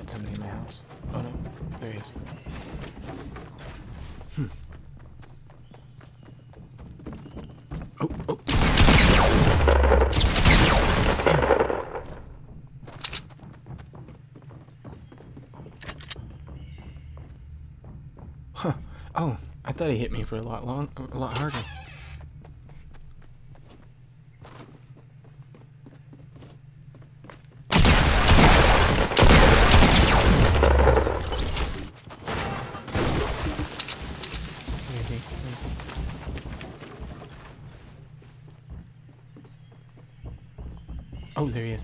had somebody in my house. Oh no, there he is. Oh, oh. Huh. Oh, I thought he hit me for a lot harder. Where is he? Oh, there he is.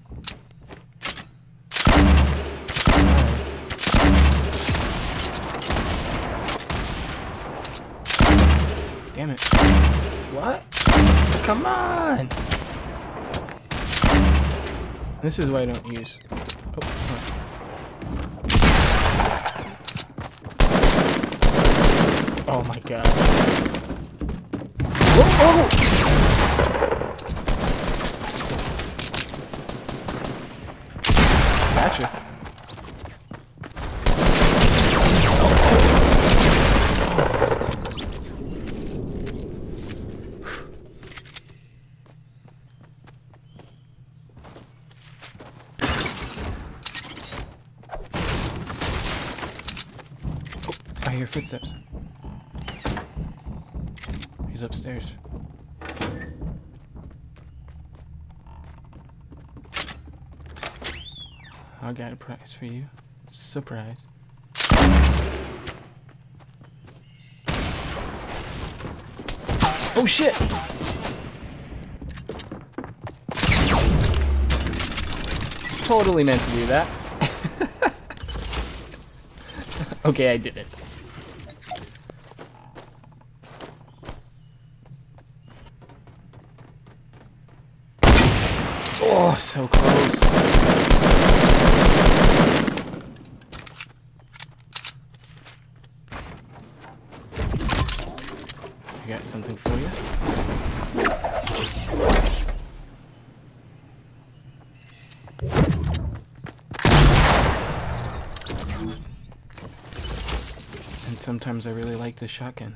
Damn it. What? Come on! This is why I don't use. Oh, huh. Oh my god. Whoa, whoa. Gotcha. I hear footsteps. He's upstairs. I got a prize for you. Surprise. Oh shit! Totally meant to do that. Okay, I did it. Oh, so close. I got something for you. And sometimes I really like the shotgun.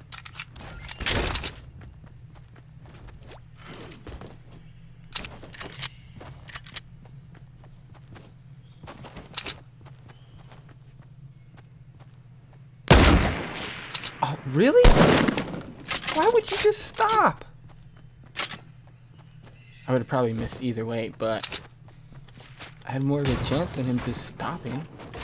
Oh, really? Why would you just stop? I would have probably missed either way, but I had more of a chance than him just stopping.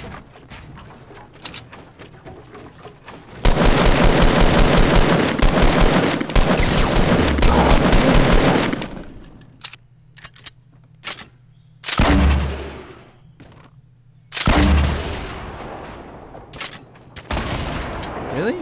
Really?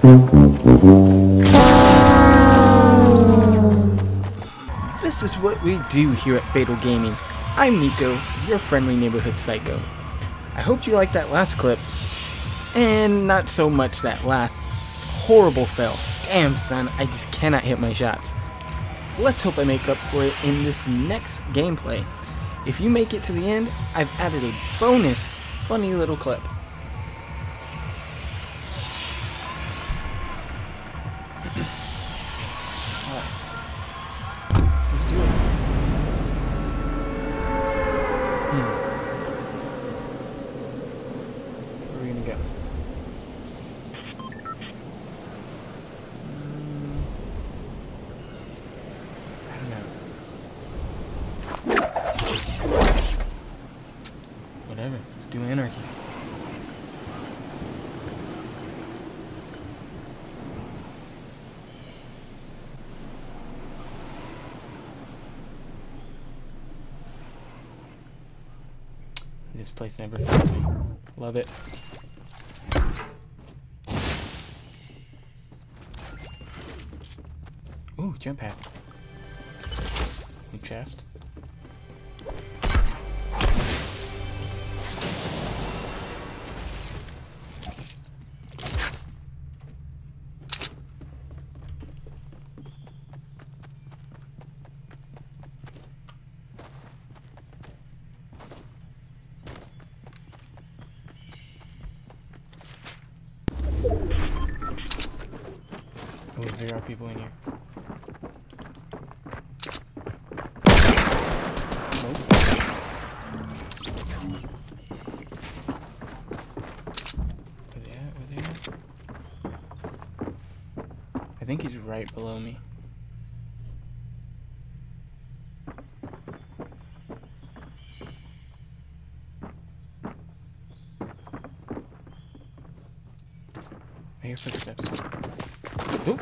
This is what we do here at Fatal Gaming. I'm Nico, your friendly neighborhood psycho. I hope you liked that last clip, and not so much that last horrible fail. Damn son, I just cannot hit my shots. Let's hope I make up for it in this next gameplay. If you make it to the end, I've added a bonus funny little clip. Let's do it. Where are we gonna go? I don't know. Whatever. Let's do anarchy. This place never fails me. Love it. Ooh, jump pad. New chest. Oh, there are people in here. Nope. Where they at? Where they at? I think he's right below me. I hear footsteps. Oop!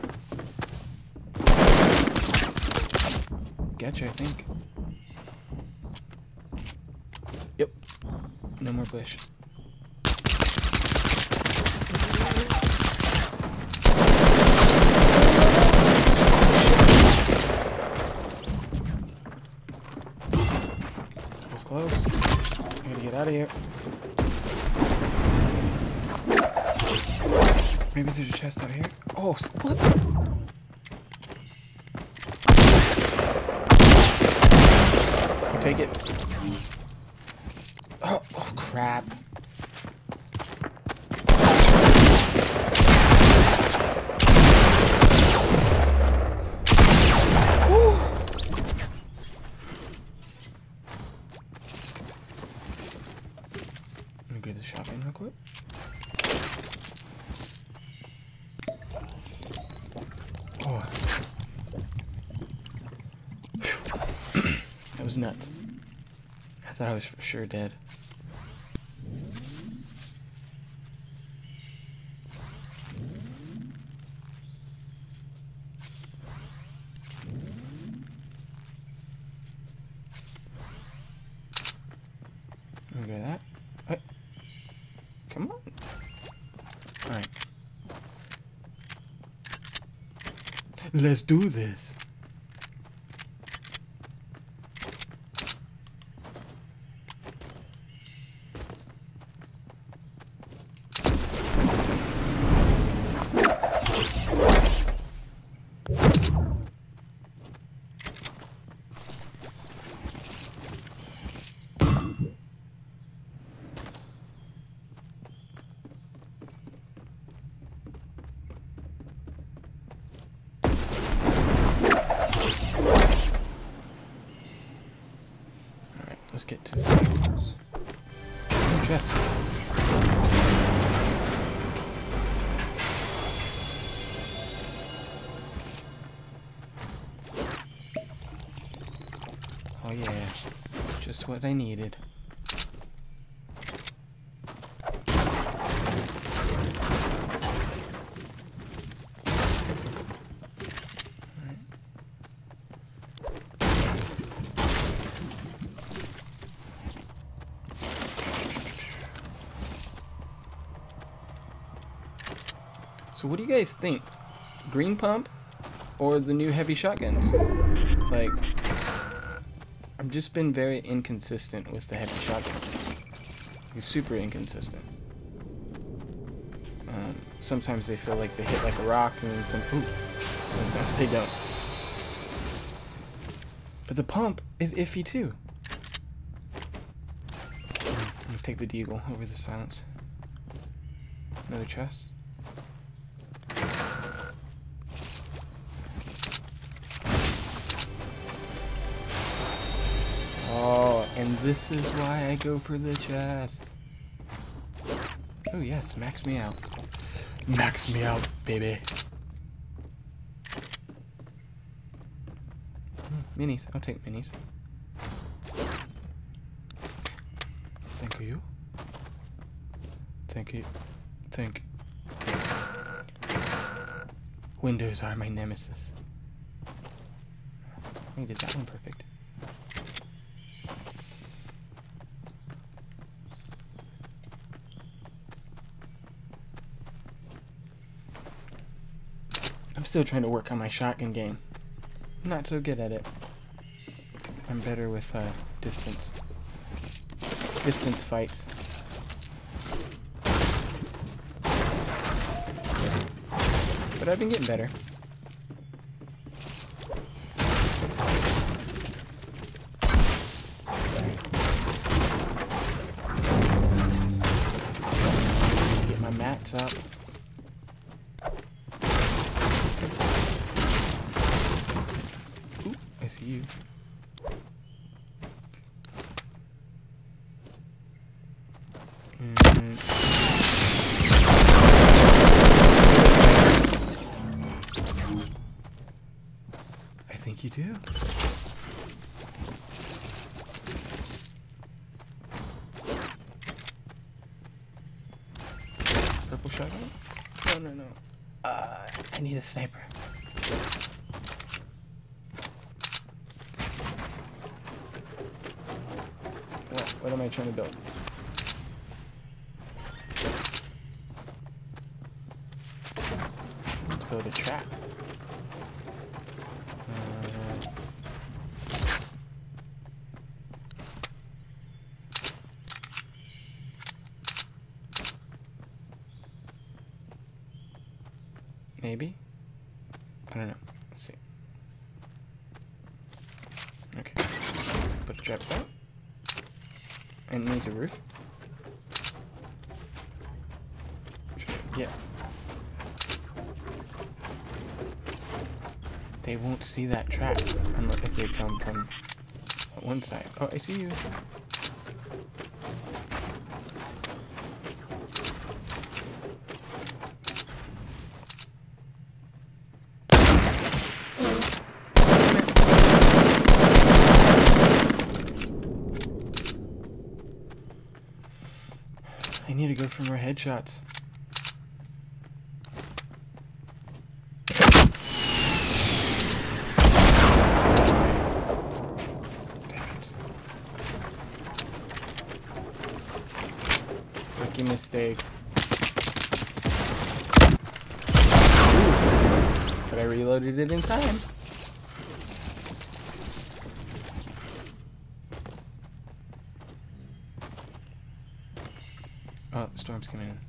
Gotcha, I think. Yep. No more bush. That was close. I gotta get out of here. Maybe there's a chest out here. Oh, what? I'll take it. Oh, oh crap. Woo. Let me go to the shopping real quick. Oh. That was nuts. I thought I was for sure dead. Look at that. What? Come on. Alright. Let's do this. Let's get to the house. Oh, chest. Oh yeah, just what I needed. So what do you guys think? Green pump or the new heavy shotguns? Like, I've just been very inconsistent with the heavy shotguns. Like, super inconsistent. Sometimes they feel like they hit like a rock, and then sometimes they don't. But the pump is iffy too. Let me take the deagle over the silence. Another chest. Oh, and this is why I go for the chest. Oh yes, max me out. Max me out, baby. Minis, I'll take minis. Thank you. Thank you. Thank you. Windows are my nemesis. I did that one perfect. I'm still trying to work on my shotgun game. I'm not so good at it. I'm better with distance fights. But I've been getting better. Get my mats up. you do? Purple shotgun? No. I need a sniper. What am I trying to build? Let's build a trap. Maybe? I don't know. Let's see. Okay. Put the trap out. And it needs a roof. Yeah. They won't see that trap unless if they come from one side. Oh, I see you. I need to go for more headshots. Rookie mistake. But I reloaded it in time. Oh, the storm's coming in.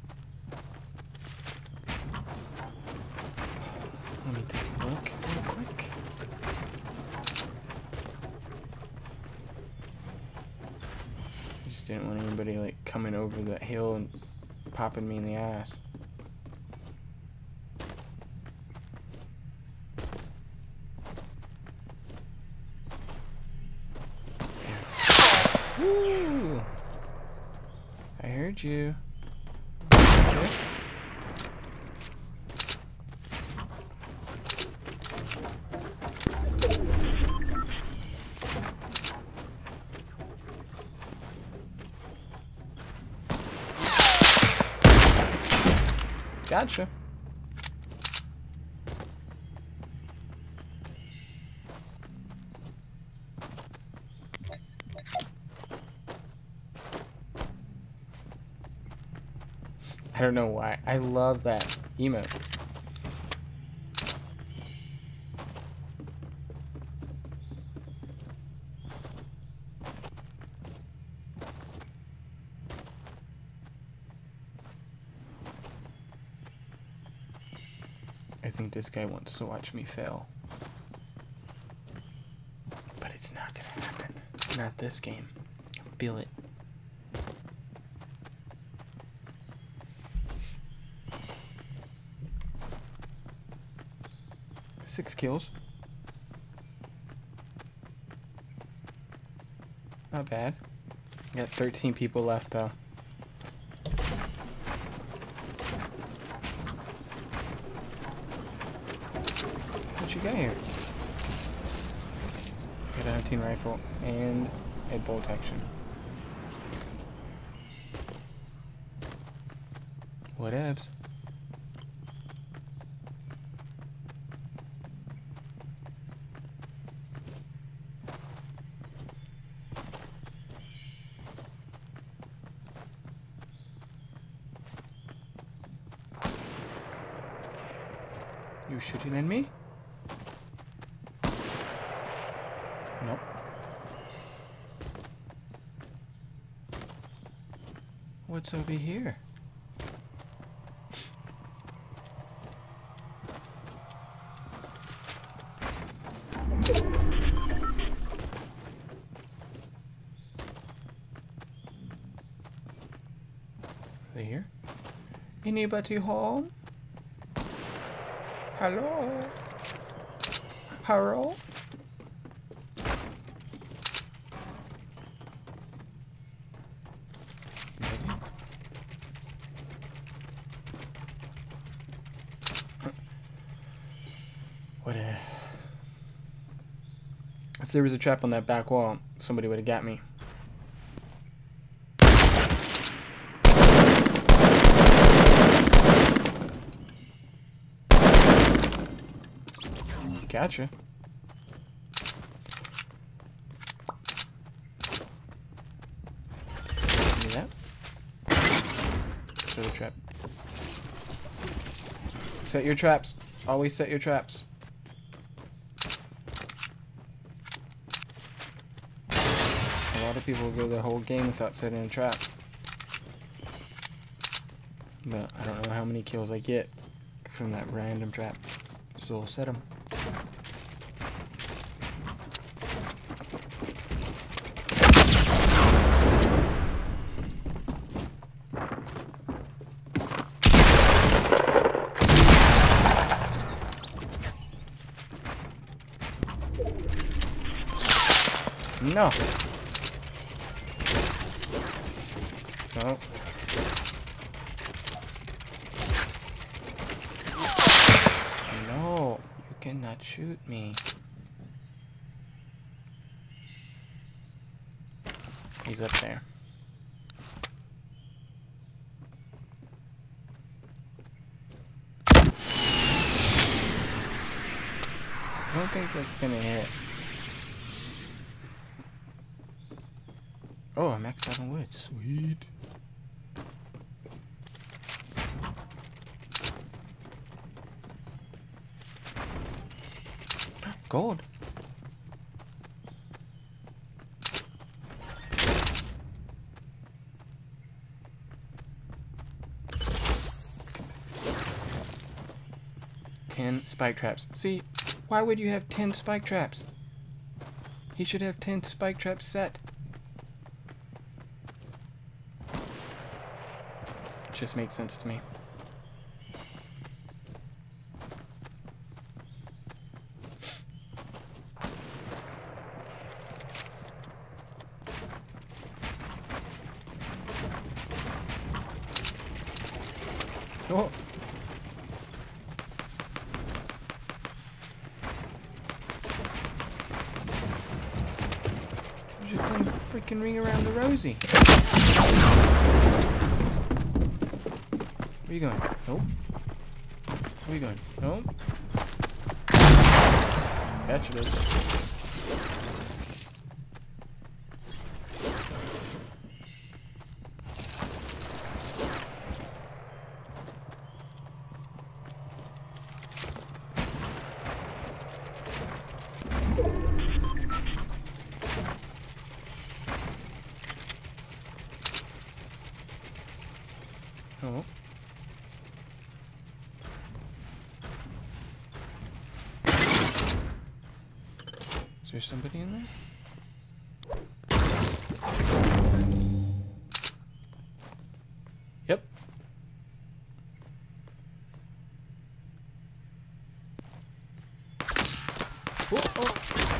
Let me take a look real quick. I just didn't want anybody like coming over the hill and popping me in the ass. Woo! I heard you. Okay. Gotcha. I don't know why. I love that emote. I think this guy wants to watch me fail. But it's not gonna happen. Not this game. Feel it. Six kills. Not bad. Got 13 people left though. What you got here? Got a hunting rifle and a bolt action. Whatevs. You shooting at me? Nope. What's over here? Are they here? Anybody home? Hello? Hello? What a... If there was a trap on that back wall, somebody would have got me. Gotcha. Give me that. Set a trap. Set your traps. Always set your traps. A lot of people go the whole game without setting a trap. But I don't know how many kills I get from that random trap. So I'll set them. No. No. No, you cannot shoot me. He's up there. I don't think that's gonna hit. Oh, I'm maxed out on wood. Sweet. Gold. Ten spike traps. See, why would you have 10 spike traps? He should have 10 spike traps set. Just makes sense to me. Oh. I'm just playing freaking Ring Around the Rosie. Where you going? Nope. Where you going? Nope. Gotcha, bitch. Oh. Is there somebody in there? Yep. Oh, oh.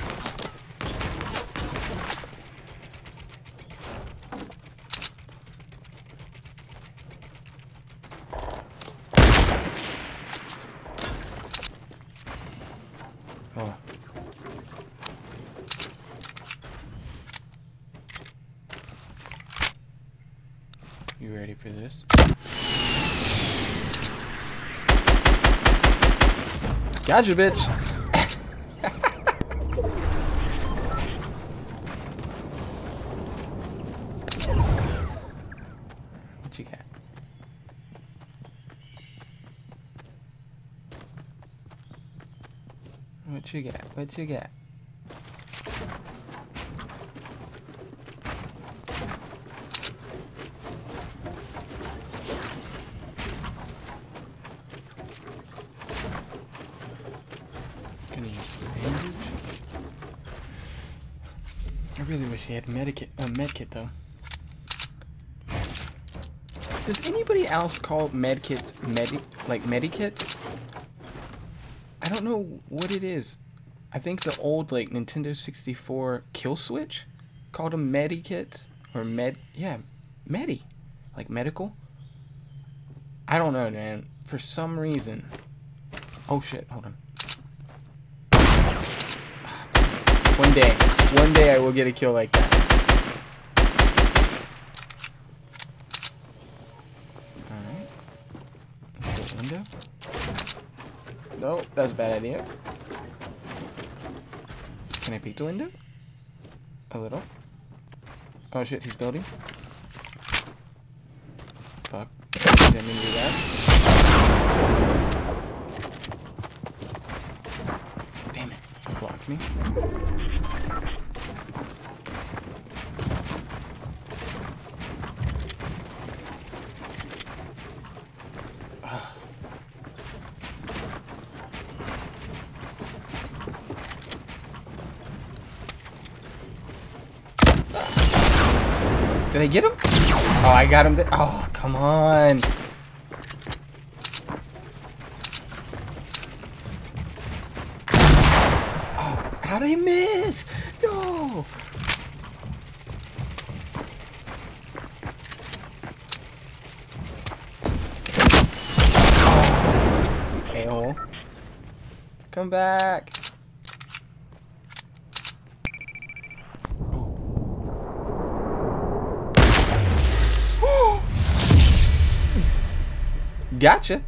Oh. You ready for this? Gotcha, bitch! What you got? What you got? What you got? Gonna use the bandage. I really wish he had a medkit though. Does anybody else call medkits medikits? I don't know what it is. I think the old like Nintendo 64 kill switch called them medikits or medi, like medical. I don't know, man. For some reason. Oh shit! Hold on. One day I will get a kill like that. Alright. Window. No, that was a bad idea. Can I peek the window? A little. Oh shit, he's building. Fuck. Didn't mean to do that. Damn it. He blocked me. Did I get him? Oh, I got him. Oh, come on. Oh, how did he miss? No. Oh, a-hole. Come back. Gotcha.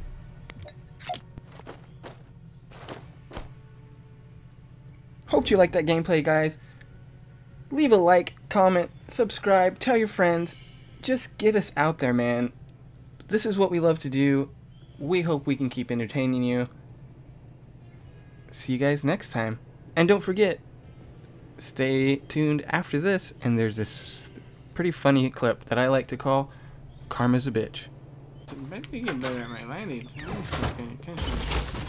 Hope you liked that gameplay, guys. Leave a like, comment, subscribe, tell your friends. Just get us out there, man. This is what we love to do. We hope we can keep entertaining you. See you guys next time. And don't forget, stay tuned after this, and there's this pretty funny clip that I like to call Karma's a Bitch. Maybe get better at my lighting. I'm not paying attention.